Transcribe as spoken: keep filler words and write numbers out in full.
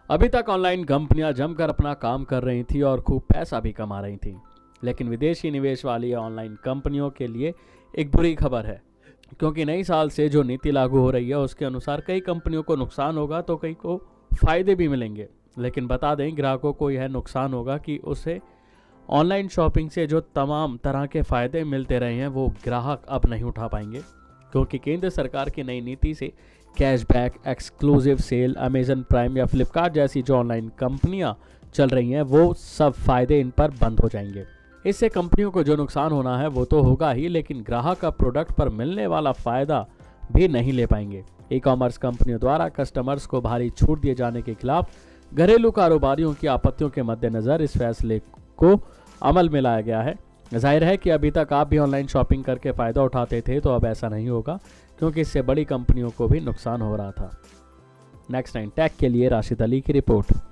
अभी तक ऑनलाइन कंपनियां जमकर अपना काम कर रही थी और खूब पैसा भी कमा रही थी, लेकिन विदेशी निवेश वाली ऑनलाइन कंपनियों के लिए एक बुरी खबर है, क्योंकि नई साल से जो नीति लागू हो रही है उसके अनुसार कई कंपनियों को नुकसान होगा तो कई को फायदे भी मिलेंगे। लेकिन बता दें, ग्राहकों को यह नुकसान होगा कि उसे ऑनलाइन शॉपिंग से जो तमाम तरह के फ़ायदे मिलते रहे हैं वो ग्राहक अब नहीं उठा पाएंगे, क्योंकि केंद्र सरकार की नई नीति से cashback, exclusive sale, Amazon Prime या फ्लिपकार्ट जैसी जो ऑनलाइन कंपनियां चल रही हैं वो सब फ़ायदे इन पर बंद हो जाएंगे। इससे कंपनियों को जो नुकसान होना है वो तो होगा ही, लेकिन ग्राहक का प्रोडक्ट पर मिलने वाला फ़ायदा भी नहीं ले पाएंगे। ई कॉमर्स कंपनियों द्वारा कस्टमर्स को भारी छूट दिए जाने के खिलाफ घरेलू कारोबारियों की आपत्तियों के मद्देनज़र इस फैसले को अमल में लाया गया है। जाहिर है कि अभी तक आप भी ऑनलाइन शॉपिंग करके फ़ायदा उठाते थे, तो अब ऐसा नहीं होगा, क्योंकि इससे बड़ी कंपनियों को भी नुकसान हो रहा था। नेक्स्ट नाइन टेक के लिए राशिद अली की रिपोर्ट।